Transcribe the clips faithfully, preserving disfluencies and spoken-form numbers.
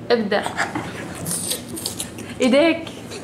ابدأ. ايديك.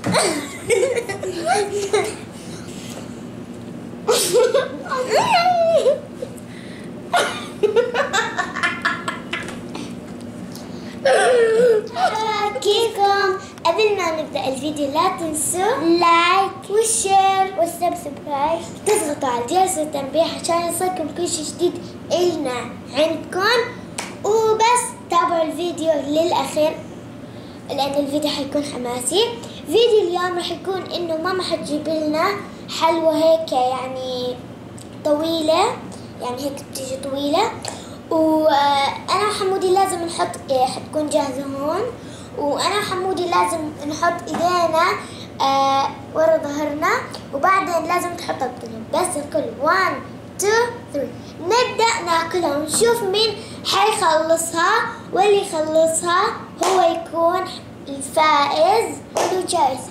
كيفكم؟ قبل ما نبدأ الفيديو لا تنسوا لايك والشير والسبسكرايب، تضغطوا على جرس التنبيه عشان يصلكم كل شيء جديد إلنا عندكم. وبس تابعوا الفيديو للأخير لأن الفيديو حيكون حماسي. فيديو اليوم رح يكون إنه ماما حتجيب لنا حلوة هيك يعني طويلة، يعني هيك بتيجي طويلة، وأنا وحمودي لازم نحط إيه، حتكون جاهزة هون، وأنا وحمودي لازم نحط إيدينا آه ورا ظهرنا، وبعدين لازم تحط القلم. بس الكل واحد اثنين ثلاثة نبدأ ناكلها ونشوف مين حيخلصها، واللي يخلصها هو يكون الفائز وله جائزة.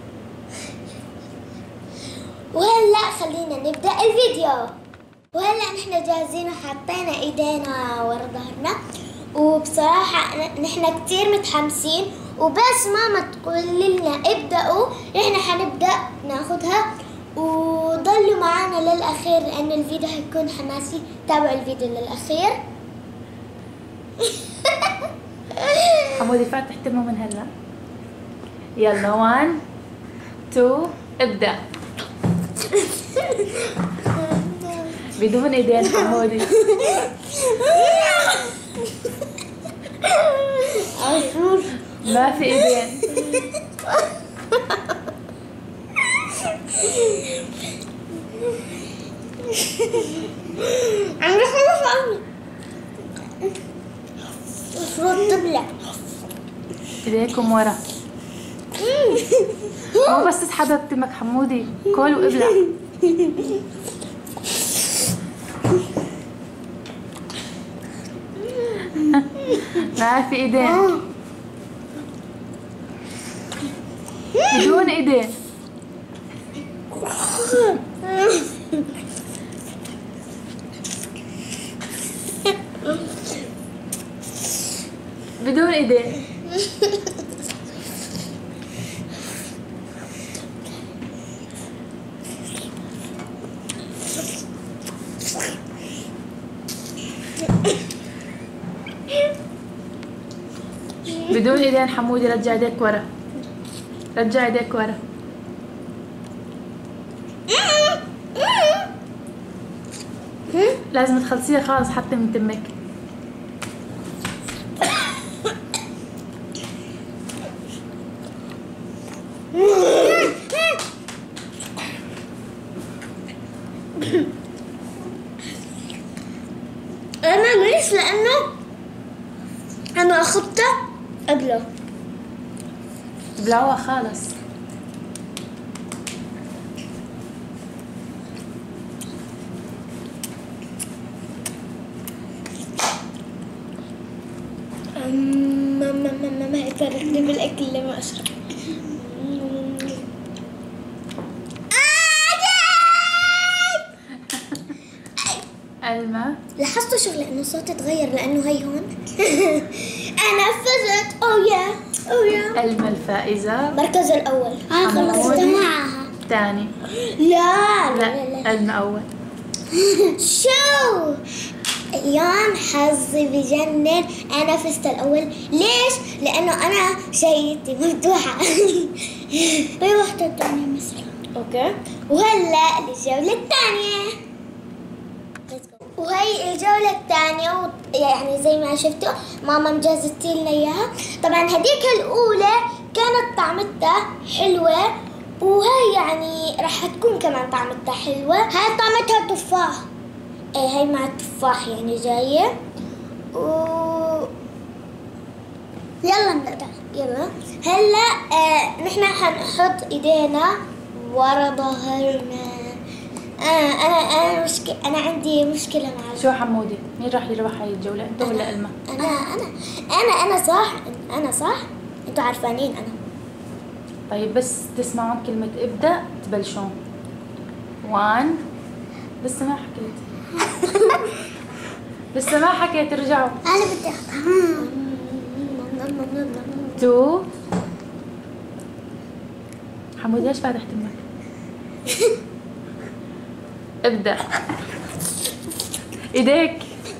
وهلا خلينا نبدأ الفيديو. وهلا نحن جاهزين وحطينا ايدينا ورا ظهرنا، وبصراحة نحن كتير متحمسين، وبس ماما تقول لنا ابدأوا نحن حنبدأ ناخدها. وضلوا معنا للأخير لأن الفيديو حيكون حماسي. تابعوا الفيديو للأخير. حمودي فاتح تمه من هلا. يلا واحد اثنين ابدأ. بدون ايدين حمودي. ما في ايدين. عم يخلص عمي. المفروض تبلع. ايديكم ورا. مو بس تسحبها بتمك حمودي، كل وابلع. ما في ايدين. بدون ايدين. بدون ايدين. بدون ايدين حمودي. رجع ايديك ورا. رجع ايديك ورا. لازم تخلصيها خالص حتى من تمك. انا ليش؟ لانه انا اخذته قبله. تبلعوها خالص. ماما ماما ما يفرقني بالاكل لما اشرب. ألما لاحظتوا شغله انه صوتي تغير لانه هي هون. انا فزت. اوه يا اوه يا. ألما الفائزة. المركز الاول. انا خلصت معها. ثاني. لا لا ألما أول. شو اليوم حظي بجنن، انا فزت الاول. ليش؟ لانه انا شهيتي مفتوحه. في واحده ثانيه مثلا. اوكي. وهلا الجوله الثانيه. وهي الجولة الثانية، يعني زي ما شفتوا ماما مجهزت لنا اياها. طبعا هذيك الأولى كانت طعمتها حلوة، وهي يعني راح تكون كمان طعمتها حلوة. هاي طعمتها تفاح. ايه هاي مع التفاح يعني جاية. و يلا نبدأ. يلا هلا آه نحن حنحط ايدينا ورا ظهرنا. آه أنا أنا مشكلة أنا عندي مشكلة مع شو حمودي؟ مين راح يربح هاي الجولة؟ أنت ولا ألما؟ أنا أنا أنا أنا صح. أنا صح. أنتوا عارفانين أنا. طيب بس تسمعون كلمة ابدأ تبلشون. وان لسه ما حكيت. لسه ما حكيت. ارجعوا. أنا بدي أخذها. تو. حمودي ليش فاتح تمك؟ ابدأ. ايديك.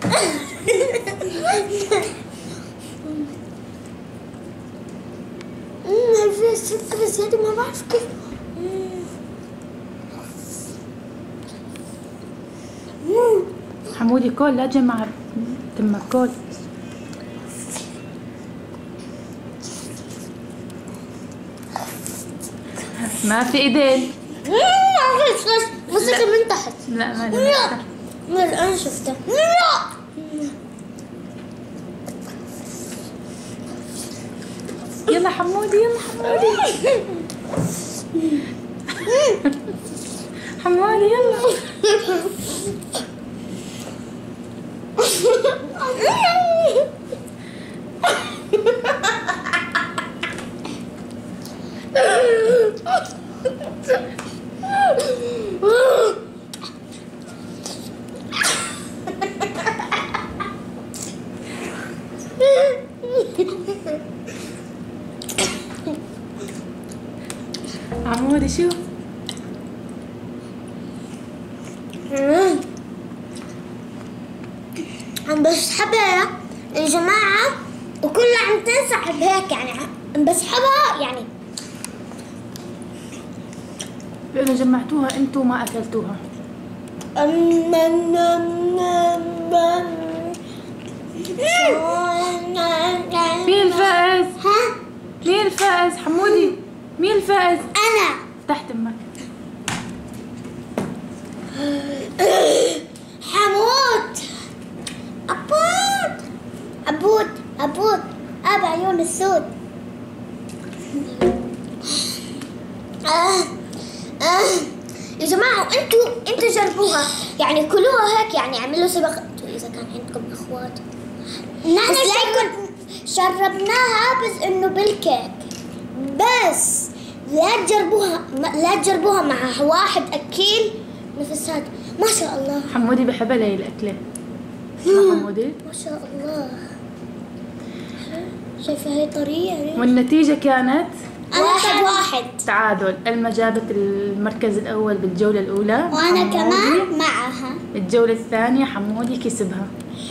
امم في سكر زيادة ما بعرف كيف. حمودي كل لا تجمع تمك كل. ما في ايدين. ما فيش بس مسكها من تحت. لا ما لا لمستها. لا انا شفتها. لا يلا حمودي يلا حمودي. حمودي يلا. عمودي شوف. عم بسحبها يا جماعة وكلها عم تنسحب هيك يعني عم بسحبها يعني. لأنه جمعتوها انتوا وما أكلتوها. مين الفائز؟ ها؟ مين الفائز حمودي؟ مين الفائز؟ أنا. تحت امك. حمود. عبود عبود عبود أبا عيون السود. آه. آه. يا جماعة انتوا انتوا جربوها يعني كلوها هيك يعني اعملوا سبق اذا كان عندكم اخوات. نحن شرب... شربناها بس انه بالكيك بس لا تجربوها لا تجربوها مع واحد اكيل نفس هذا. ما شاء الله حمودي بحبها لي الأكلة. ما حمودي؟ ما شاء الله. شايفة هي طرية. والنتيجة كانت واحد واحد تعادل. ألما جابت المركز الأول بالجولة الأولى وانا حمودي. كمان معها. الجولة الثانية حمودي كسبها.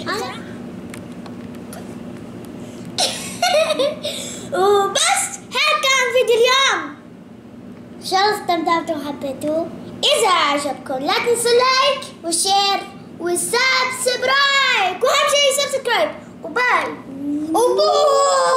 وبس هيك كان فيديو اليوم. ان شاء الله استمتعتوا وحبيتوه. اذا عجبكم لا تنسوا لايك وشير وسبسكرايب واهم شيء سبسكرايب وباي وبوي.